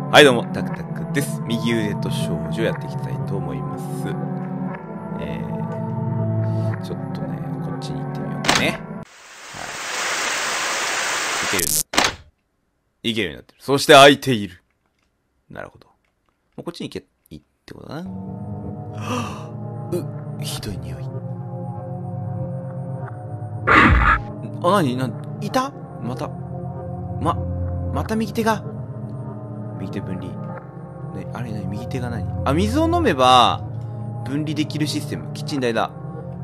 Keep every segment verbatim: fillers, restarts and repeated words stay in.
はいどうも、タクタクです。右腕と少女やっていきたいと思います。えー、ちょっとね、こっちに行ってみようかね。はい。いけるようになってる。いけるようになってる。そして開いている。なるほど。もうこっちに行け、いいってことだな。はぁ、う、ひどい匂い。あ、なに、なん、いたまた。ま、また右手が。右手分離。ね、あれ何右手が何あ、水を飲めば、分離できるシステム。キッチン台だ。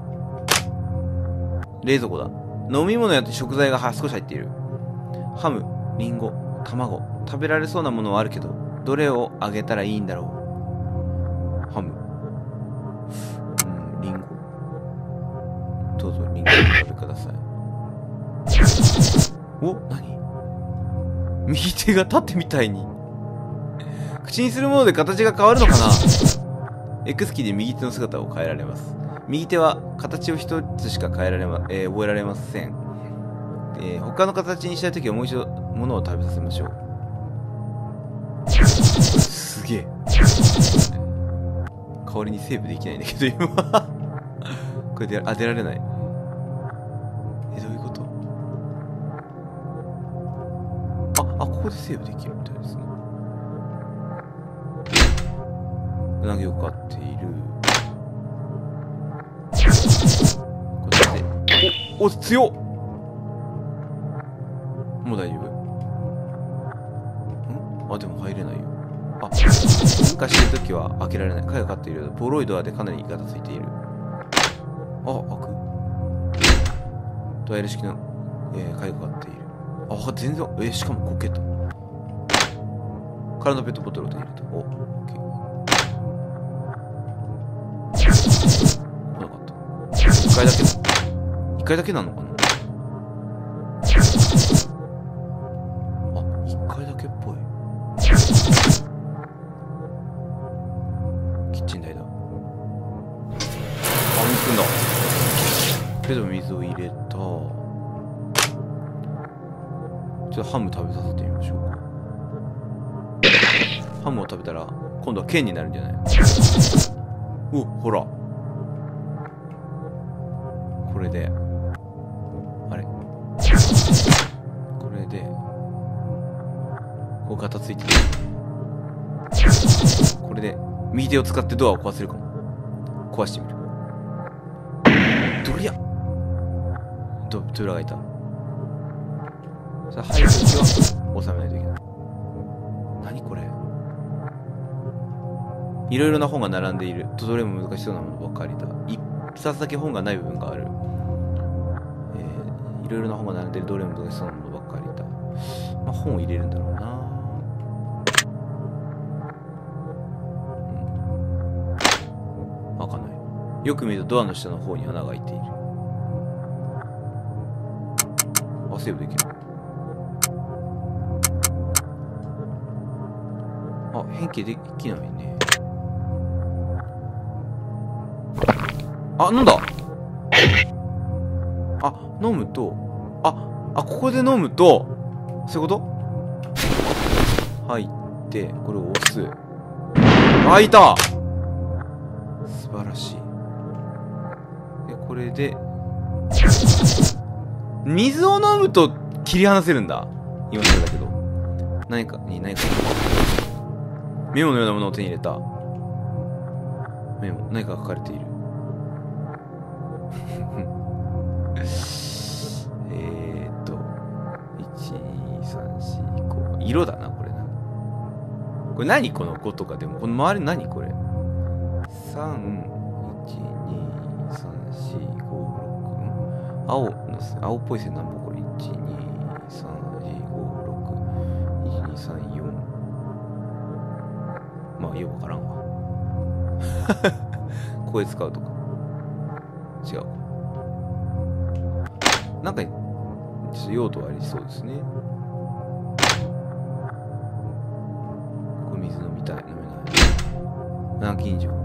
冷蔵庫だ。飲み物や食材が少し入っている。ハム、リンゴ、卵。食べられそうなものはあるけど、どれをあげたらいいんだろう。ハム。うん、リンゴ。どうぞ、リンゴをお食べください。お、何右手が縦みたいに。口にするもので形が変わるのかな。 X キーで右手の姿を変えられます。右手は形を一つしか変えられま、えー、覚えられません。えー、他の形にしたいときはもう一度物を食べさせましょう。すげえ。代わりにセーブできないんだけど今これで当てられない。え、どういうこと。あ、あ、ここでセーブできるみたいですね。うなぎを飼っている。こっちで。お、お、強っ。もう大丈夫？ん？あ、でも入れないよ。あ、噴火してるときは開けられない。貝が飼っている。ボロいドアでかなりガタついている。あ、開く。ドア L 式の、えー、貝が飼っている。あ、全然、えー、しかもこけた。空のペットボトルを手に入れた。お、オッケー。来なかった。一回だけだ。一回だけなのかな。あ、一回だけっぽい。キッチン台だ。あ、水くんだ。けど水を入れた。ちょっとハム食べさせてみましょうか。ハムを食べたら今度は剣になるんじゃない。お、ほら。これであれこれでこうガタついてる。これで右手を使ってドアを壊せるかも。壊してみる。どりゃドドラがいた。さあ入るときは収めないといけない。何これ。いろいろな本が並んでいる。とどれも難しそうなものばっかりだ。一冊だけ本がない部分がある。えー、いろいろな本が並んでいる。どれも難しそうなものばっかりだ。まあ本を入れるんだろうな。うん、開かない。よく見るとドアの下の方に穴が開いている。あ、セーブできる。あ、変形できないね。あ、なんだ。あ、飲むと、あ、あ、ここで飲むと、そういうこと？入って、これを押す。開いた！素晴らしい。で、これで、水を飲むと切り離せるんだ。今そうだけど。何かに何か。メモのようなものを手に入れた。メモ、何か書かれている。えーっと、いち、に、さん、よん、ご。色だな、これな。これ何このごとかでも。この周り何これ。さん、いち、に、さん、よん、ご、ろく。青の、青っぽい線何本これ。いち、に、さん、よん、ご、ろく。いち、に、さん、よん。まあ、よくわからんわ。ここで使うとか。違う。なんか、ちょっと用途ありそうですね。これ水飲みたい。飲めない。南京錠。うん。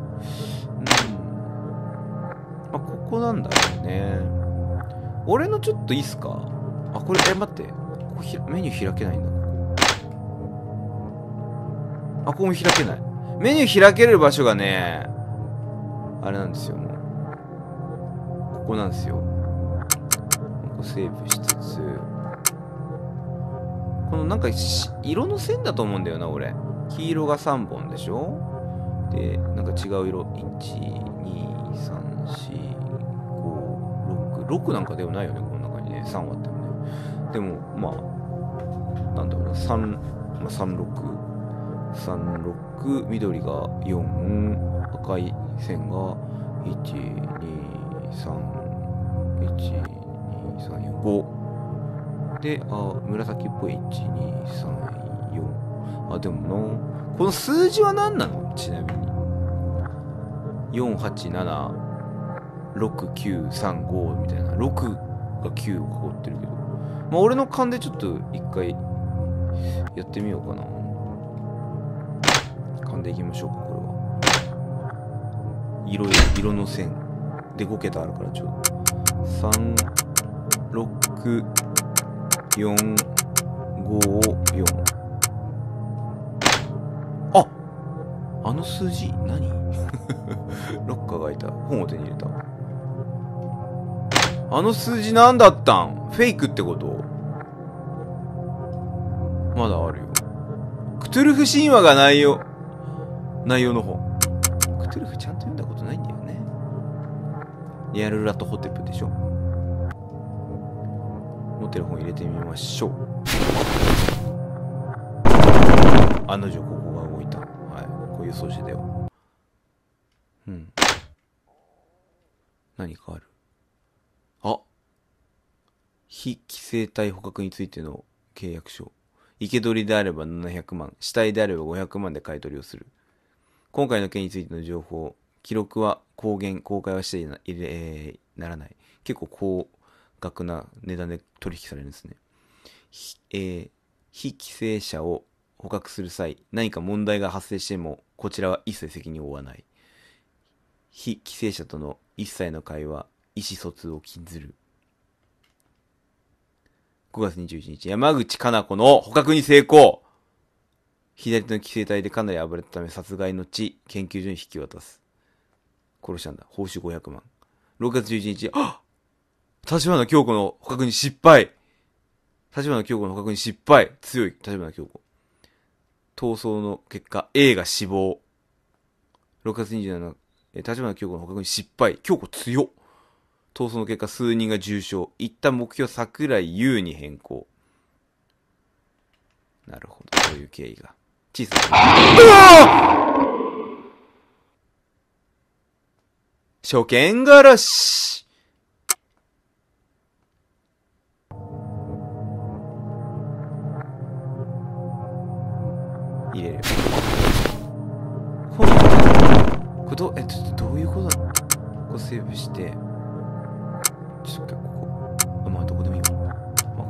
まあ、ここなんだろうね。俺のちょっといいっすか。あ、これ、え、待って。ここひメニュー開けないんだ。ここあ、ここも開けない。メニュー開ける場所がね、あれなんですよ、もう。ここなんですよ。ここセーブしつつ、このなんか色の線だと思うんだよな、俺。黄色がさんぼんでしょ。で、なんか違う色。いち、に、さん、よん、ご、ろく。ろくなんかではないよね、この中にね。さん割ってもね。でも、まあ、なんだろうな、さん、まあ、さん、ろく。さん、ろく、緑がよん、赤い線がいち、に、さん、いち、に、さん、よん、ご。で、あ、紫っぽいいち、に、さん、よん。あ、でもな、この数字は何なの？ちなみに。よん、はち、なな、ろく、きゅう、さん、ごみたいな。ろくがきゅうを囲ってるけど。まあ、俺の勘でちょっと一回やってみようかな。勘でいきましょうか、これは。色、色の線。でご桁あるからちょっと。さん、ろく、よん、ご、よん。あ、あの数字何ロッカーがいた。本を手に入れた。あの数字何だったん？フェイクってこと？まだあるよ。クトゥルフ神話が内容。内容の本。クトゥルフちゃんと読んだことないんだよね。リアルラトホテプでしょ。持ってる本入れてみましょう。案の定ここが動いた。はい。こういう素子だよ。うん。何かある？あ、非規制体捕獲についての契約書。生け捕りであればななひゃくまん、死体であればごひゃくまんで買い取りをする。今回の件についての情報、記録は公言、公開はしてな、えー、ならない。結構高額な値段で取引されるんですね。えー、非規制者を捕獲する際、何か問題が発生しても、こちらは一切責任を負わない。非規制者との一切の会話、意思疎通を禁ずる。ごがつにじゅういちにち、山口かな子の捕獲に成功。左手の規制体でかなり暴れたため殺害のち、研究所に引き渡す。殺したんだ。報酬ごひゃくまん。ろくがつじゅういちにち、あっ立花京子の捕獲に失敗。立花京子の捕獲に失敗。強い、立花京子。逃走の結果、A が死亡。ろくがつにじゅうしちにち、立花京子の捕獲に失敗。京子強っ。逃走の結果、数人が重傷。一旦目標桜井優に変更。なるほど。そういう経緯が。小さな。初見殺し。入れる。これ、これど、え、ちょっとどういうことだ？ここセーブして、ちょっとここ、あ、まあどこでもいいわ。まあこ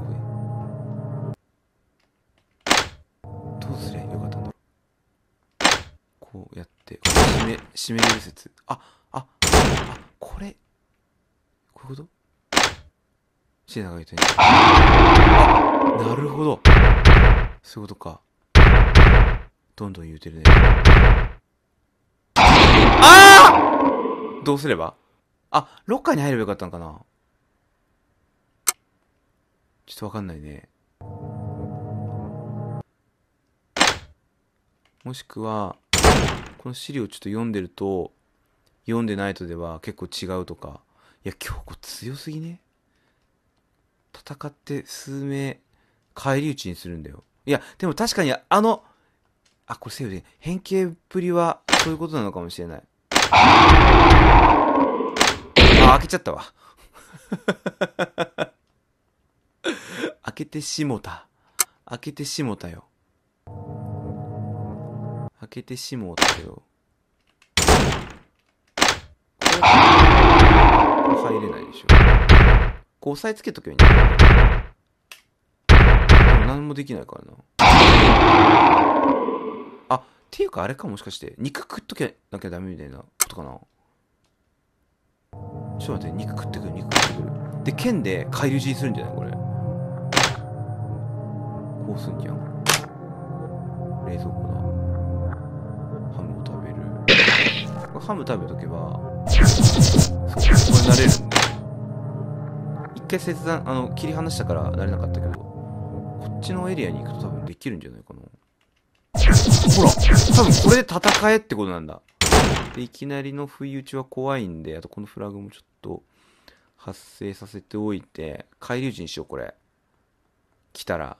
こで。どうすりゃよかったんだろう。こうやって、閉め、閉めれる説。あ、あ、あ、これ、こういうこと？シーナが言ったように。あ、なるほど。そういうことか。どんどん言うてるね。ああ！どうすれば？あ、ロッカーに入ればよかったのかな？ちょっとわかんないね。もしくは、この資料ちょっと読んでると、読んでないとでは結構違うとか。いや、京子強すぎね。戦って数名、返り討ちにするんだよ。いや、でも確かにあの、あ、これセーフで、変形っぷりはそういうことなのかもしれない。あ、開けちゃったわ。開けてしもた。開けてしもたよ。開けてしもたけど。これ入れないでしょ。こう押さえつけとけばいいんだよ。でも何もできないからな。あ、っていうかあれかもしかして、肉食っとけなきゃダメみたいなことかな。ちょっと待って、肉食ってくる、肉食ってくる。で、剣で返り討ちにするんじゃないこれ。こうすんじゃん。冷蔵庫だ。 ハムを食べる。これハム食べとけば、そう、これ慣れるんで。一回切断、あの、切り離したから慣れなかったけど、こっちのエリアに行くと多分できるんじゃないかな。ほら、多分これで戦えってことなんだ。で、いきなりの不意打ちは怖いんで、あとこのフラグもちょっと発生させておいて、返り討ちにしよう、これ。来たら。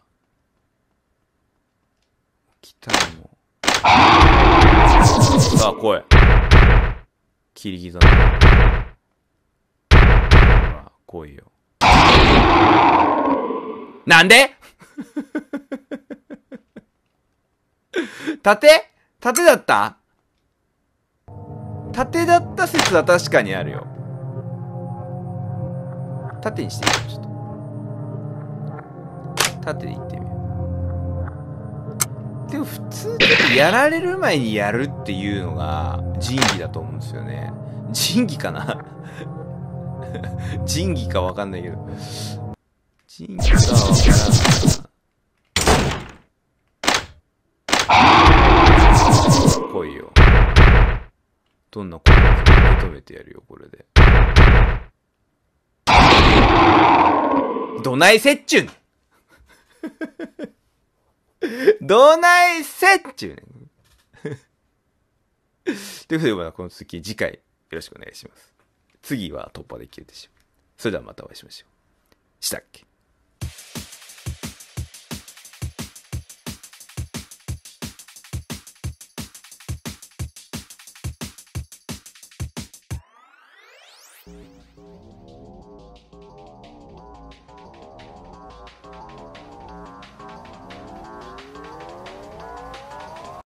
来たらもう。さあ、来い。切り刻んで。ほら、来いよ。なんで縦縦だった縦だった説は確かにあるよ。縦にしてみよう、ちょっと。縦でいってみよう。でも普通、やられる前にやるっていうのが仁義だと思うんですよね。仁義かな仁義かわかんないけど。仁義かはわからん。来いよ。どんなことも受け止めてやるよ、これで。どないせっちゅんどないせっちゅうねんということで、またこの続き次回よろしくお願いします。次は突破できるでしょう。それではまたお会いしましょう。したっけ。